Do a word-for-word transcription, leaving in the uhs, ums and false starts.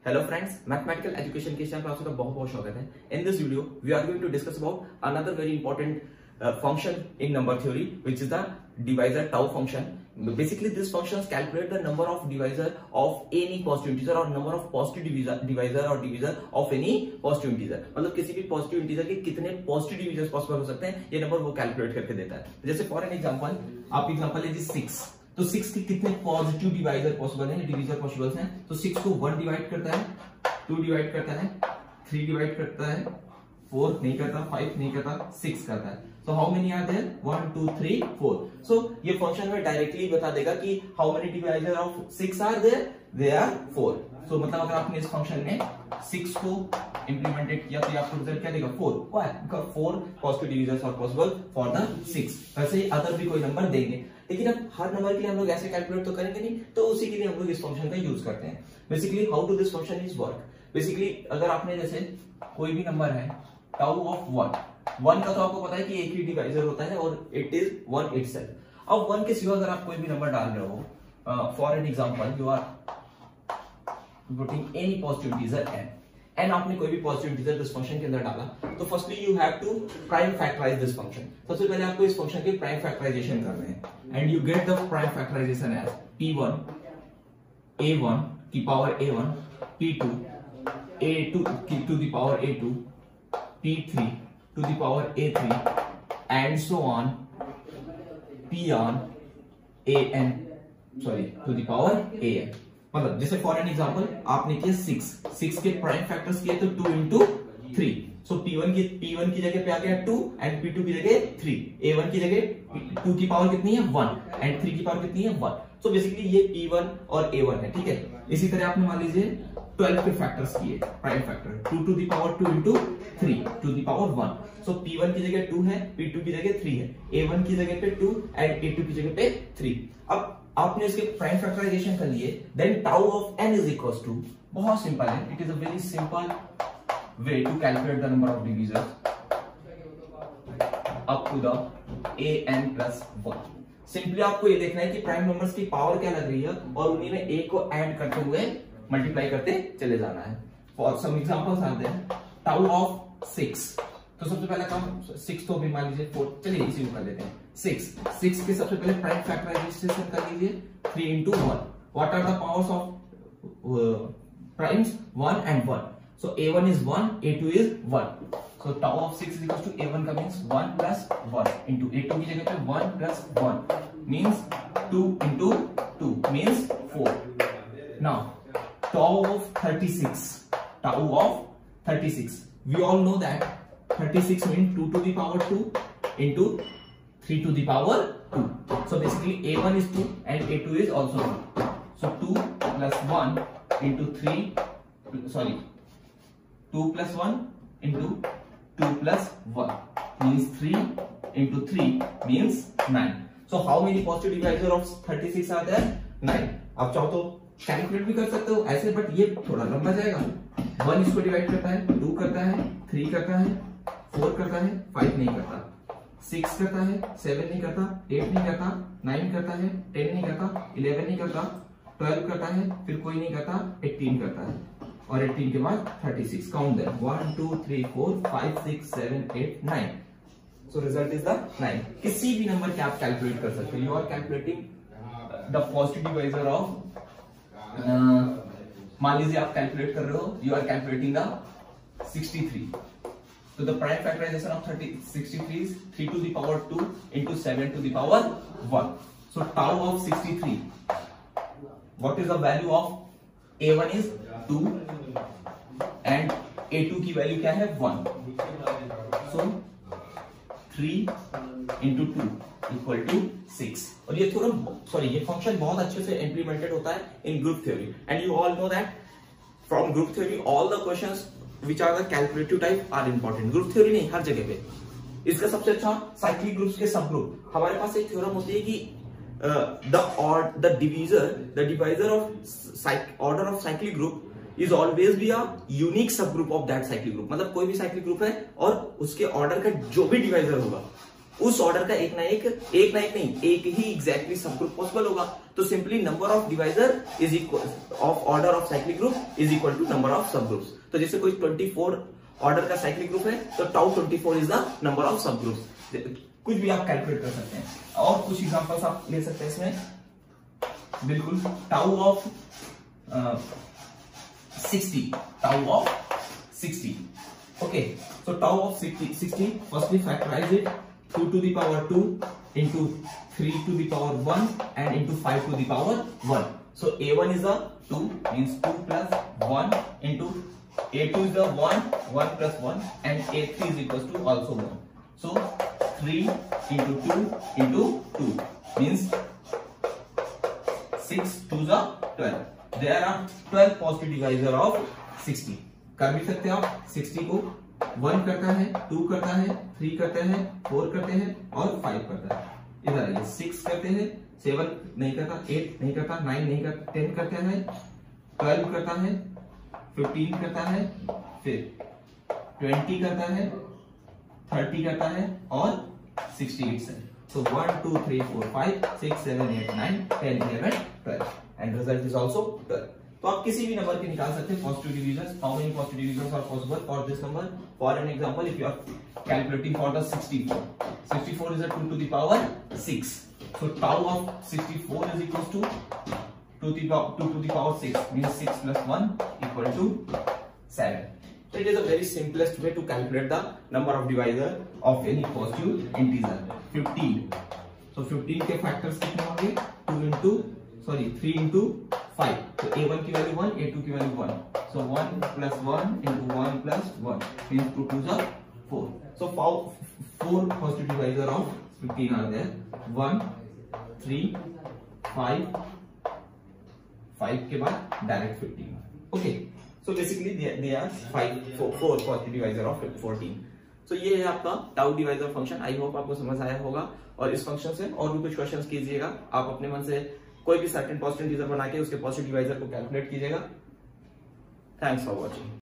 Hello friends, mathematical education के channel पर आप सबका बहुत बहुत स्वागत है. In this video, we are going to discuss about another very important uh, function in number theory, which is the divisor tau function. Basically, this function calculate the number of divisor of any positive integer or number of positive divisor, divisor or divisor of any positive integer. मतलब किसी भी positive integer के कितने positive divisors possible हो सकते हैं, ये number वो calculate करके देता है. जैसे for an example, आप example लीजिए six. तो सिक्स के कितने पॉजिटिव डिवाइजर पॉसिबल है, डिवीजर पॉसिबल हैं. तो सिक्स को वन डिवाइड करता है, टू डिवाइड करता है, थ्री डिवाइड करता है, फोर नहीं करता, फाइव नहीं करता, सिक्स करता है. तो how many are there? One two three four. So ये फंक्शन में डायरेक्टली बता देगा कि how many divisor of six are there. They are four. So मतलब अगर आपने इस फंक्शन में सिक्स को इंप्लीमेंटेड किया तो आपको रिजल्ट क्या देगा? Four. Why? Because four positive divisors are possible for the six. वैसे ही अदर भी कोई नंबर देंगे, लेकिन अब हर नंबर के लिए हम लोग ऐसे कैलकुलेट तो करेंगे नहीं, तो उसी के लिए हम लोग इस फंक्शन का यूज करते हैं. Basically how do this function is work? Basically अगर आपने जैसे कोई भी नंबर है टाउ ऑफ वन, वन का तो आपको पता है कि एक ही डिवाइजर होता है और इट इज वन इटसेल्फ. अब वन के सिवा अगर आप कोई भी नंबर डाल रहे हो, for an example you are putting any positive integer n, n आपने कोई भी पॉजिटिव इंटीजर इस फंक्शन के अंदर डाला, तो firstly you have to prime factorize this function. सबसे पहले आपको इस फंक्शन के प्राइम फैक्टराइजेशन करने हैं, and you get the prime factorization as p one a one की power a one, p two a two की to the power a two, p three to the power a three and so on p on a n sorry to the power a n. मतलब जैसे for an example आपने किया six, six के prime factors किए तो two into three. So p one की P one की जगह पे आ गया टू एंड पी टू की जगह थ्री. ए वन की जगह टू की पावर कितनी है? वन एंड थ्री की पावर कितनी है? वन. सो बेसिकली ये पी वन और ए वन है. ठीक है. इसी तरह आपने मान लीजिए ट्वेल्व के फैक्टर्स किए, prime factor two to the power two into three to the power one. So p one की जगह टू है, पी टू की जगह थ्री है, ए वन की जगह पे टू एंड ए टू की जगह पे थ्री. अब आपने इसके प्राइम फैक्टराइजेशन कर लिए, then tau of n is equals to, बहुत सिंपल है, it is a very simple way to calculate the number of divisors up to the a n plus one. Simply आपको ये देखना है कि प्राइम नंबर्स की पावर क्या लग रही है और उन्हीं में a को ऐड करते हुए मल्टीप्लाई करते चले जाना है. For some examples are there. Tau of six, तो सबसे पहले काम सिक्स तो भी मान लीजिए फोर, चलिए इसी को कर लेते हैं. सिक्स सिक्स के सबसे पहले प्राइम फैक्टराइजेशन कर लीजिए, three into one. What are the powers of primes? One and one. So a one is one, a two is one. So tau of six is equal to a one का means one plus one into a two की जगह पे one plus one means two into two means four. Now tau of thirty six, tau of thirty six, we all know that thirty six means to to the power two into three to the power two. So basically a one is two and a two is also two. So two plus one into three, sorry, two plus one into two plus one means three into three means nine. So how many positive divisor of thirty six are there? nine. आप चाहो तो calculate भी कर सकते हो ऐसे, but ये थोड़ा लंबा जाएगा. वन इसको डिवाइड करता है, टू करता है, थ्री करता है, फोर करता है, फाइव नहीं करता, सिक्स करता है, सेवन नहीं करता, एट नहीं करता, नाइन करता है, टेन नहीं करता, इलेवन नहीं करता, ट्वेल्व करता है, फिर कोई नहीं करता, एटीन करता है, और एटीन के बाद thirty six. Count there, one two three four five six seven eight nine. So result is the nine. किसी भी नंबर के आप कैलकुलेट कर सकते हो. You are calculating the positive divisor of, मान लीजिए आप कैलकुलेट कर रहे हो, you are calculating the sixty three. So the prime factorization of thirty, sixty-three is three to the power two into seven to the power one. So tau of sixty-three, what is the value of a one is two and a two की value क्या है? one. So three into two equal to six. और ये थोड़ा sorry ये function बहुत अच्छे से इंप्लीमेंटेड होता है in group theory, and you all know that from group theory all the questions which are the calculative type are important. Group theory नहीं, हर जगह पे. इसका सबसे अच्छा साइक्लिक ग्रुप्स के सब ग्रुप. हमारे पास एक थ्योरम होती है कि द और the divisor the divisor of order of cyclic group is always be a unique sub group of that cyclic group. मतलब कोई भी साइक्लिक ग्रुप है और उसके ऑर्डर का जो भी डिवाइजर होगा उस ऑर्डर का एक ना एक एक ना एक नहीं एक ही एग्जैक्टली सब ग्रुप पॉसिबल होगा। तो simply number of divisor is equal of order of cyclic group is equal to number of sub groups. तो जैसे कोई चौबीस ऑर्डर का साइक्लिक ग्रुप है तो टाउ चौबीस is the number of sub groups. कुछ भी आप कैलकुलेट कर सकते हैं। और कुछ एग्जांपल्स आप ले सकते हैं इसमें, बिल्कुल tau of sixty, tau of sixty. Okay, so tau of sixty, sixty, firstly factorize it, two to the power two into three to the power one and into five to the power one. So a one is a two, means two plus one into a two is a one, one plus one, and a three is equals to also one. So three into two into two means six to the twelve. There are twelve positive divisor of sixty. कर भी सकते हैं आप। Sixty को one करता है, to करता है, थ्री करते हैं, फोर करते हैं और फाइव करता है। इधर आइए, सिक्स करते हैं, सेवन नहीं करता, एट नहीं करता, नाइन नहीं करता, टेन करता है, ट्वेल्व करता है, फिफ्टीन करता है, फिर ट्वेंटी करता है, थर्टी करता है और सिक्सटी एट है। So one, two, three, four, five, six, seven, eight, nine, ten, eleven, twelve, and result is also twelve. तो आप किसी भी नंबर के निकाल सकते हैं positive division. How many positive division are possible for this number? For an example, if you are calculating for the sixty-four, sixty-four is a two to the power six. So tau of sixty-four is equals to two to the power two to the power six, means six plus one equal to seven. So it is a very simplest way to calculate the number of divisor of any positive integer. fifteen. So fifteen के फैक्टर्स कितने होंगे? two into sorry three into five. तो a one की value one, a two की value one. So one plus one into one plus one means two two ज़ा four. So four positive divisor of fifteen are there, one, three, five, five के बाद direct fifteen. Okay, so basically they are five four positive divisor of fourteen. So ये है आपका tau divisor function. I hope आपको समझ आया होगा। और इस फंक्शन से और भी कुछ क्वेश्चंस कीजिएगा। आप अपने मन से कोई भी सर्टेन पॉजिटिव डिवाइजर बना के उसके पॉजिटिव डिवाइजर को कैलकुलेट कीजिएगा। Thanks for watching.